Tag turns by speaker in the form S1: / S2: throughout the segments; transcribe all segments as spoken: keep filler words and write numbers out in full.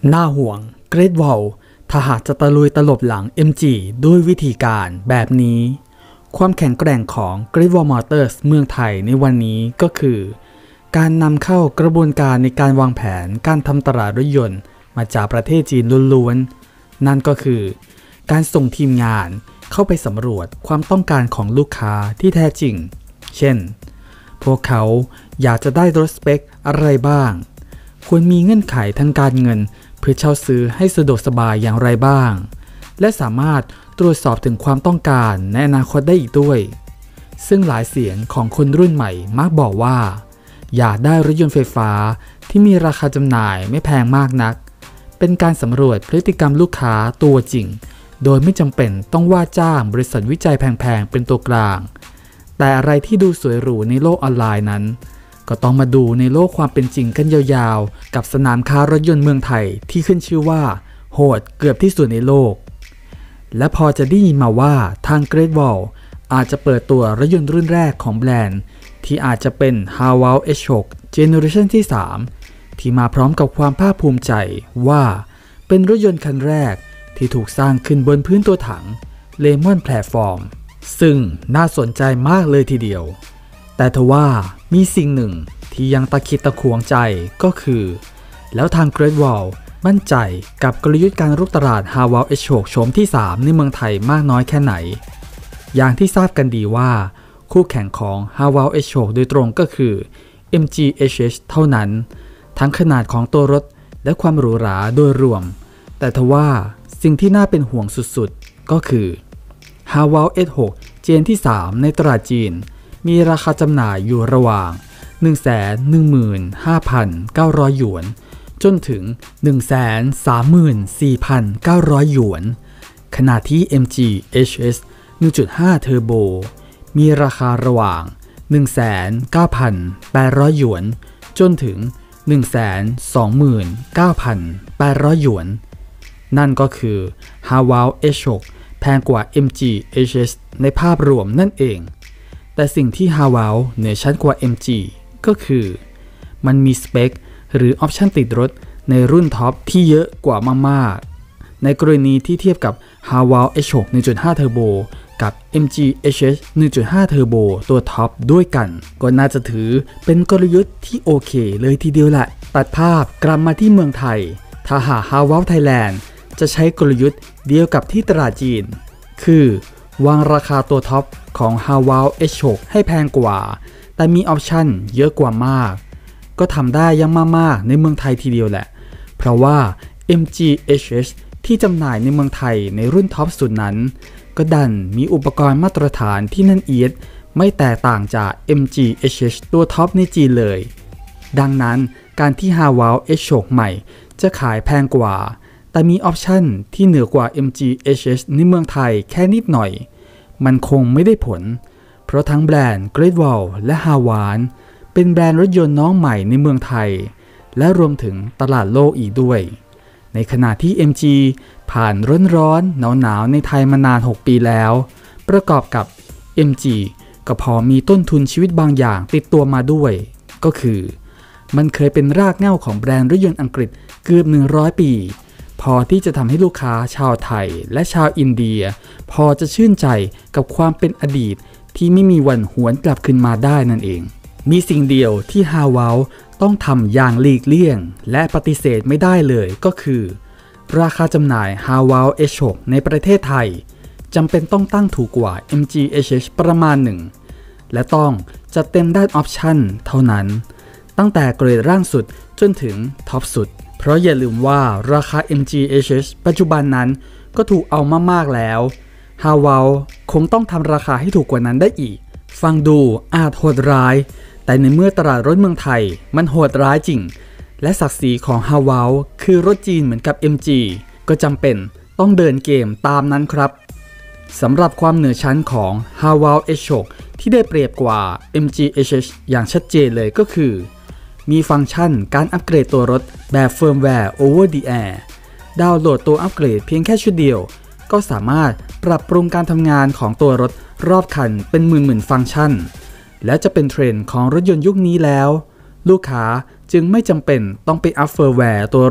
S1: น่าห่วง Great Wall ถ้าหากจะตะลุยตลบหลัง เอ็ม จี ด้วยวิธีการแบบนี้ความแข็งแกร่งของ Great Wall Motors เมืองไทยในวันนี้ก็คือการนำเข้ากระบวนการในการวางแผนการทำตลาดรถยนต์มาจากประเทศจีนล้วนๆนั่นก็คือการส่งทีมงานเข้าไปสำรวจความต้องการของลูกค้าที่แท้จริงเช่นพวกเขาอยากจะได้รถสเปคอะไรบ้างควรมีเงื่อนไขทางการเงินเพื่อเช่าซื้อให้สะดวกสบายอย่างไรบ้างและสามารถตรวจสอบถึงความต้องการในอนาคตได้อีกด้วยซึ่งหลายเสียงของคนรุ่นใหม่มักบอกว่าอยากได้รถยนต์ไฟฟ้าที่มีราคาจำหน่ายไม่แพงมากนักเป็นการสำรวจพฤติกรรมลูกค้าตัวจริงโดยไม่จำเป็นต้องว่าจ้างบริษัทวิจัยแพงๆเป็นตัวกลางแต่อะไรที่ดูสวยหรูในโลกออนไลน์นั้นก็ต้องมาดูในโลกความเป็นจริงกันยาวๆกับสนามค้ารถยนต์เมืองไทยที่ขึ้นชื่อว่าโหดเกือบที่สุดในโลกและพอจะได้ยินมาว่าทาง Great Wall อาจจะเปิดตัวรถยนต์รุ่นแรกของแบรนด์ที่อาจจะเป็น Haval เอช หก Generation ที่ สาม ที่มาพร้อมกับความภาคภูมิใจว่าเป็นรถยนต์คันแรกที่ถูกสร้างขึ้นบนพื้นตัวถัง Lemon Platform ซึ่งน่าสนใจมากเลยทีเดียวแต่ทว่ามีสิ่งหนึ่งที่ยังตะคิดตะขวงใจก็คือแล้วทาง Great Wall มั่นใจกับกลยุทธ์การรุกตลาด Haval เอช หก โฉมที่ สาม ในเมืองไทยมากน้อยแค่ไหนอย่างที่ทราบกันดีว่าคู่แข่งของ Haval เอช หก โดยตรงก็คือ เอ็ม จี เอช เอช เท่านั้นทั้งขนาดของตัวรถและความหรูหราโดยรวมแต่ทว่าสิ่งที่น่าเป็นห่วงสุดๆก็คือ Haval เอช หก เจนที่ สาม ในตลาดจีนมีราคาจำหน่ายอยู่ระหว่าง หนึ่งแสนหนึ่งหมื่นห้าพันเก้าร้อย หยวนจนถึง หนึ่งแสนสามหมื่นสี่พันเก้าร้อย หยวนขณะที่ เอ็ม จี เอช เอส หนึ่งจุดห้า Turbo มีราคาระหว่าง หนึ่งแสนเก้าพันแปดร้อย หยวนจนถึง หนึ่งแสนสองหมื่นเก้าพันแปดร้อย หยวนนั่นก็คือ Haval เอช หก แพงกว่า เอ็ม จี เอช เอส ในภาพรวมนั่นเองแต่สิ่งที่ Haval เหนือชั้นกว่า เอ็ม จี ก็คือมันมีสเปคหรือออปชันติดรถในรุ่นท็อปที่เยอะกว่ามากๆในกรณีที่เทียบกับ Haval เอช หก หนึ่งจุดห้า Turbo กับ เอ็ม จี เอช เอส หนึ่งจุดห้า Turbo ตัวท็อปด้วยกันก็น่าจะถือเป็นกลยุทธ์ที่โอเคเลยทีเดียวแหละตัดภาพกลับมาที่เมืองไทยถ้าหาก Haval Thailand จะใช้กลยุทธ์เดียวกับที่ตลาดจีนคือวางราคาตัวท็อปของ Haval เอช หก ให้แพงกว่าแต่มีออปชั่นเยอะกว่ามากก็ทำได้ยังมากๆในเมืองไทยทีเดียวแหละเพราะว่า เอ็ม จี เอช เอส ที่จำหน่ายในเมืองไทยในรุ่นท็อปสุดนั้นก็ดันมีอุปกรณ์มาตรฐานที่นั่นเอียดไม่แตกต่างจาก เอ็ม จี เอช เอส ตัวท็อปในจีนเลยดังนั้นการที่ Haval เอช หก ใหม่จะขายแพงกว่าแต่มีออปชั่นที่เหนือกว่า เอ็ม จี เอช เอส ในเมืองไทยแค่นิดหน่อยมันคงไม่ได้ผลเพราะทั้งแบรนด์ Great Wall และ Haval เป็นแบรนด์รถยนต์น้องใหม่ในเมืองไทยและรวมถึงตลาดโลกอีกด้วยในขณะที่ เอ็ม จี ผ่านร้อนๆหนาวๆในไทยมานานหกปีแล้วประกอบกับ เอ็ม จี ก็พอมีต้นทุนชีวิตบางอย่างติดตัวมาด้วยก็คือมันเคยเป็นรากเหง้าของแบรนด์รถยนต์อังกฤษเกือบหนึ่งร้อยปีพอที่จะทำให้ลูกค้าชาวไทยและชาวอินเดียพอจะชื่นใจกับความเป็นอดีตที่ไม่มีวันหวนกลับคืนมาได้นั่นเองมีสิ่งเดียวที่ Haval ต้องทำอย่างหลีกเลี่ยงและปฏิเสธไม่ได้เลยก็คือราคาจำหน่าย Haval เอช หก ในประเทศไทยจำเป็นต้องตั้งถูกกว่า เอ็ม จี เอช เอส ประมาณหนึ่งและต้องจัดเต็มด้านออปชั่นเท่านั้นตั้งแต่เกรดล่างสุดจนถึงท็อปสุดเพราะอย่าลืมว่าราคา เอ็ม จี เอช เอส ปัจจุบันนั้นก็ถูกเอามากๆแล้ว Haval คงต้องทำราคาให้ถูกกว่านั้นได้อีกฟังดูอาจโหดร้ายแต่ในเมื่อตลาดรถเมืองไทยมันโหดร้ายจริงและศักดิ์ศรีของ Haval คือรถจีนเหมือนกับ เอ็ม จี ก็จำเป็นต้องเดินเกมตามนั้นครับสำหรับความเหนือชั้นของ Haval เอช หก ที่ได้เปรียบกว่า เอ็ม จี เอช เอส อย่างชัดเจนเลยก็คือมีฟังก์ชันการอัปเกรดตัวรถแบบเฟิร์มแวร์ over the air ดาวน์โหลดตัวอัปเกรดเพียงแค่ชุดเดียวก็สามารถปรับปรุงการทำงานของตัวรถรอบคันเป็นหมื่นๆฟังก์ชันและจะเป็นเทรนด์ของรถยนต์ยุคนี้แล้วลูกค้าจึงไม่จำเป็นต้องไปอัปเฟิร์มแวร์ตัวรถ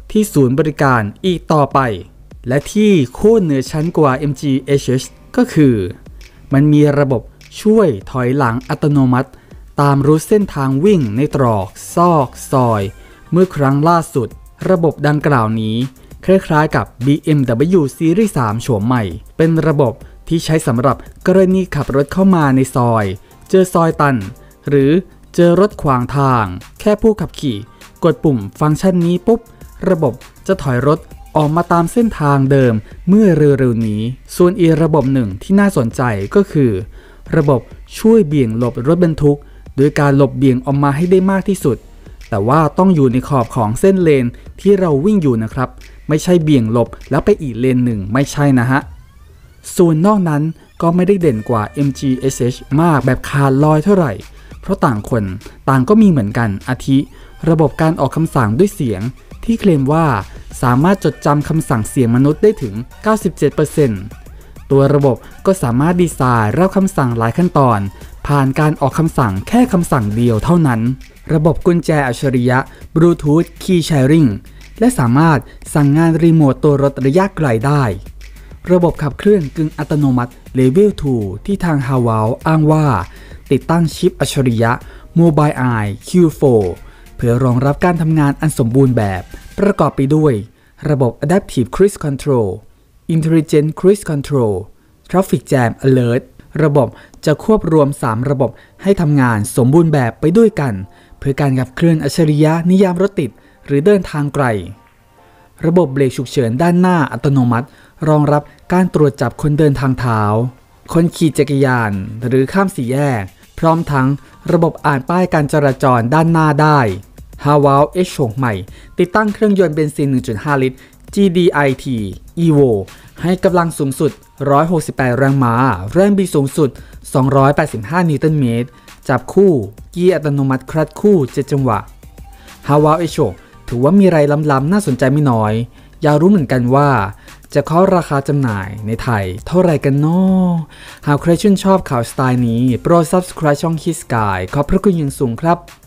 S1: ที่ศูนย์บริการอีกต่อไปและที่โคตรเหนือชั้นกว่า เอ็ม จี เอช เอช ก็คือมันมีระบบช่วยถอยหลังอัตโนมัติตามรูทเส้นทางวิ่งในตรอกซอกซอยเมื่อครั้งล่าสุดระบบดังกล่าวนี้คล้ายๆกับ บี เอ็ม ดับเบิลยู Series สามโฉมใหม่เป็นระบบที่ใช้สำหรับกรณีขับรถเข้ามาในซอยเจอซอยตันหรือเจอรถขวางทางแค่ผู้ขับขี่กดปุ่มฟังก์ชันนี้ปุ๊บระบบจะถอยรถออกมาตามเส้นทางเดิมเมื่อเร็วๆนี้ส่วนอีกระบบหนึ่งที่น่าสนใจก็คือระบบช่วยเบี่ยงหลบรถบรรทุกโดยการหลบเบี่ยงออกมาให้ได้มากที่สุดแต่ว่าต้องอยู่ในขอบของเส้นเลนที่เราวิ่งอยู่นะครับไม่ใช่เบี่ยงหลบแล้วไปอีกเลนหนึ่งไม่ใช่นะฮะส่วนนอกนั้นก็ไม่ได้เด่นกว่า เอ็ม จี เอช เอช มากแบบขาดลอยเท่าไหร่เพราะต่างคนต่างก็มีเหมือนกันอาทิระบบการออกคำสั่งด้วยเสียงที่เคลมว่าสามารถจดจำคำสั่งเสียงมนุษย์ได้ถึง เก้าสิบเจ็ดเปอร์เซ็นต์ ตัวระบบก็สามารถดีไซน์รับคำสั่งหลายขั้นตอนผ่านการออกคำสั่งแค่คำสั่งเดียวเท่านั้นระบบกุญแจอัจฉริยะ Bluetooth Key Sharing และสามารถสั่งงานรีโมทตัวรถระยะไกลได้ระบบขับเคลื่อนกึ่งอัตโนมัติ Level ทู ที่ทาง Haval อ้างว่าติดตั้งชิปอัจฉริยะ Mobileye คิว โฟร์ เพื่อรองรับการทำงานอันสมบูรณ์แบบประกอบไปด้วยระบบ Adaptive Cruise Control Intelligent Cruise Control Traffic Jam Alert ระบบจะควบรวมสามระบบให้ทำงานสมบูรณ์แบบไปด้วยกันเพื่อการขับเคลื่อนอัจฉริยะนิยามรถติดหรือเดินทางไกลระบบเบรกฉุกเฉินด้านหน้าอัตโนมัติรองรับการตรวจจับคนเดินทางเท้าคนขี่จักรยานหรือข้ามสี่แยกพร้อมทั้งระบบอ่านป้ายการจราจรด้านหน้าได้ Haval H โฉมใหม่ติดตั้งเครื่องยนต์เบนซิน หนึ่งจุดห้า ลิตร จี ดี ไอ ที Evo ให้กำลังสูงสุดหนึ่งร้อยหกสิบแปดแรงม้าแรงบิดสูงสุดสองร้อยแปดสิบห้านิวตันเมตรจับคู่เกียร์อัตโนมัติคลัตช์คู่เจ็ดจังหวะ Haval H ถือว่ามีอะไรล้ำๆน่าสนใจไม่น้อยอยากรู้เหมือนกันว่าจะเคาะราคาจำหน่ายในไทยเท่าไรกันเนาะหากใครชื่นชอบข่าวสไตล์นี้โปรด Subscribe ช่อง Hit Sky ขอบพระคุณอย่างสูงครับ